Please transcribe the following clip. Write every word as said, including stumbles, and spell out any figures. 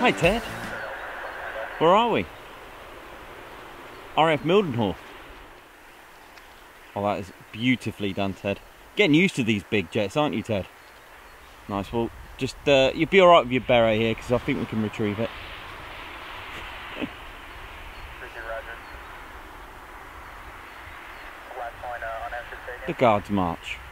Hi Ted. Where are we? R A F Mildenhall. Oh, that is beautifully done, Ted. Getting used to these big jets, aren't you, Ted? Nice. Well, just uh, you'll be all right with your beret here because I think we can retrieve it. The guards march.